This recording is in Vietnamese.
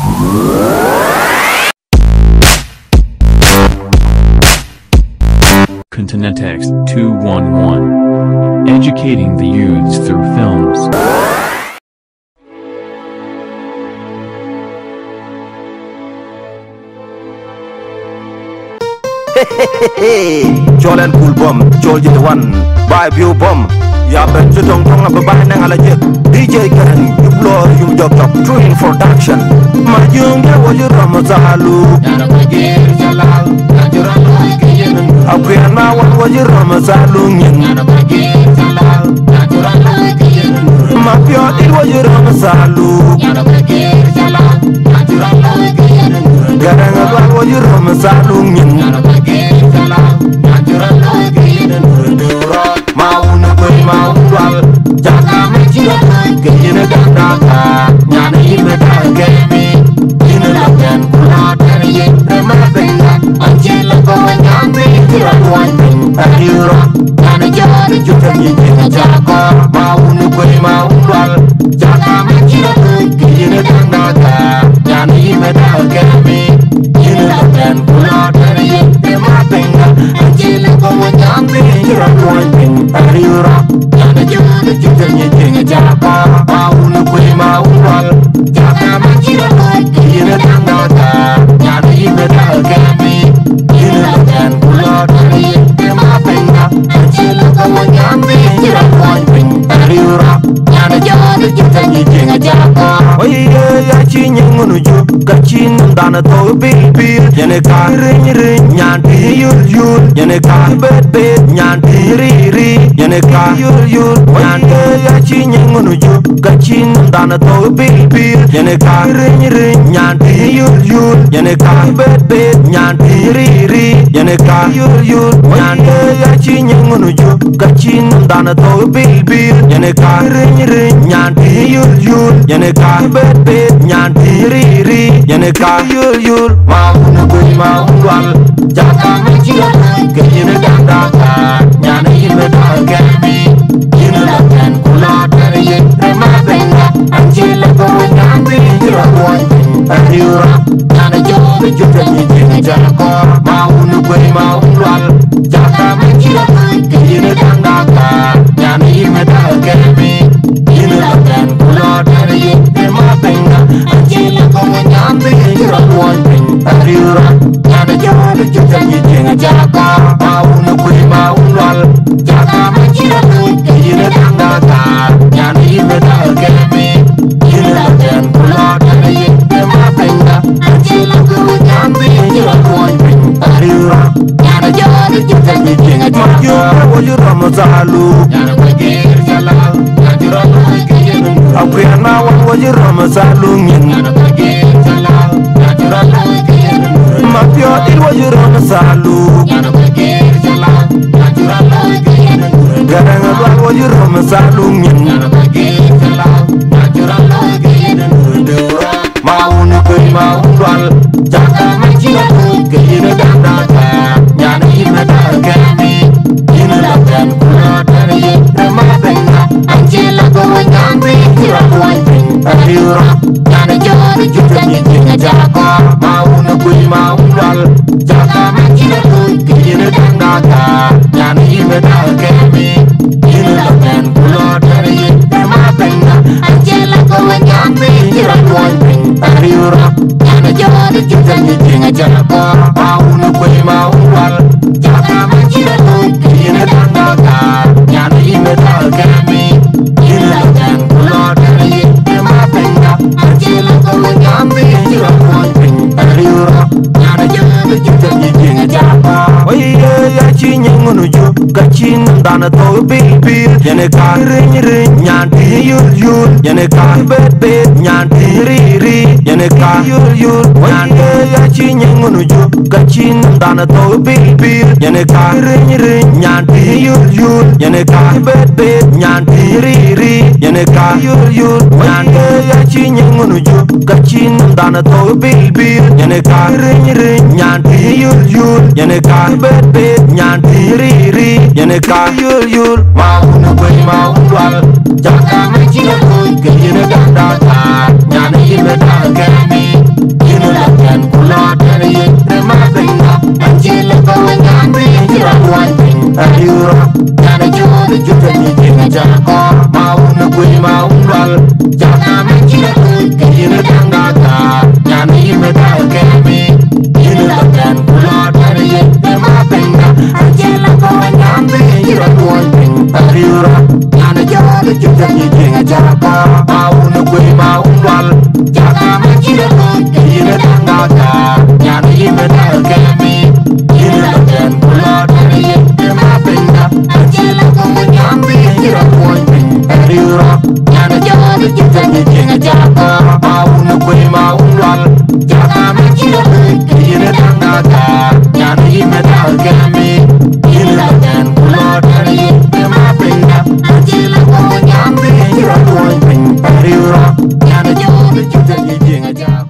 CONTINENTEX211. Educating the youths through films. Jolen cool bomb, Jol the one, buy view bomb. Ya ben jutong tong apa bahan yang ala jet. DJ kan, you blow, you jog jog, true in production. Majung ya wajur ramazalu. Yana bagir jalal, najuran loy kiyen. Aku yang nawan wajur ramazalu nyen. Yana bagir jalal, najuran loy kiyen. Mafia il wajur ramazalu. Yana bagir jalal, najuran loy kiyen. Garang abal wajur ramazalu nyen. Yana bagir jalal, najuran loy kiyen. Mau nukai mau jual, jaga mencira kini ganda nyana ime dah kemi, ini lakukan pula dari remah benda, anjil kau nyambi kira kuatin adiura, nyana jadi juga nyinyi jaga, mau nukai mau jual, jaga mencira kini ganda nyana ime dah kemi, ini lakukan pula dari remah benda, anjil kau nyambi kira kuatin adiura. Jadi juga nyinyi jaga, mau nukai mau jual, jaga mencira kini ganda nyana ime dah kemi, ini lakukan pula dari remah benda, anjil kau nyambi kira kuatin adiura, nyana jadi juga nyinyi jaga. Oh iya ya cinya menuju ke Cina dana tau baby, jane karing ring nyanti yul yul, jane kah bet bet nyanti riri, jane kah yul yul nyanti ya cinya menuju ke Cina dana tau baby, jane karing ring nyanti yul yul, jane kah bet bet nyanti riri, jane kah yul yul nyanti ya cinya menuju ke Cina dana tau baby, jane karing ring nyanti yul yul, jane kah bet bet nyanti riri, jane kah yul yul mau nukai mau jual, jaga mencira kini ganda nyana ime dah kemi, ini lakukan pula dari remah benda, anjil kau nyambi kira kuatin adiura, nyana jadi juga nyinyi jaga, mau nukai mau jual, jaga mencira kini ganda nyana ime dah kemi, ini lakukan pula dari remah benda, anjil kau nyambi kira kuatin adiura, nyana jadi juga nyinyi jaga, mau nukai mau jual, jaga mencira kini ganda nyana ime dah kemi, ini lakukan pula dari remah benda, anjil kau nyambi kira kuatin adiura, nyana jadi juga nyinyi jaga. Wajur ramazalu, nyana bagir jalal, najuran loy kiyen. Aku yang nawan wajur ramazalu nyen. Nyana bagir jalal, najuran loy kiyen. Mafia il wajur ramazalu, nyana bagir jalal, najuran loy kiyen. Garang abal wajur ramazalu nyen. Nyana bagir jalal, najuran loy kiyen. Mau nukai mau jual, jaga mencira kini ganda nyana ime dah kemi, ini lakukan pula dari remah benda, anjil kau nyambi kira kuatin adiura, nyana jadi juga nyinyi jaga, mau nukai mau jual, jaga mencira kini ganda nyana ime dah kemi, ini lakukan pula dari remah benda, anjil kau nyambi kira kuatin adiura, nyana jadi juga nyinyi jaga, mau nukai mau jual, jaga mencira kini ganda nyana ime dah kemi, ini lakukan pula dari remah benda, anjil kau nyambi kira kuatin adiura, nyana jadi juga nyinyi jaga. Oh iya ya cinya menuju ke Cina dana tau baby, jane karing ring nyanti yul yul, jane kah bet bet nyanti riri, jane kah yul yul nyanti ya cinya menuju ke Cina dana tau baby, jane karing ring nyanti yul yul, jane kah bet bet nyanti riri, jane kah yul yul nyanti ya cinya menuju ke Cina dana tau baby, jane karing ring nyanti yul yul, jane kah bet bet nyanti riri, jane kah yul yul mau nukai mau jual, jaga mencira kini ganda nyana ime dah kemi, Dinga jam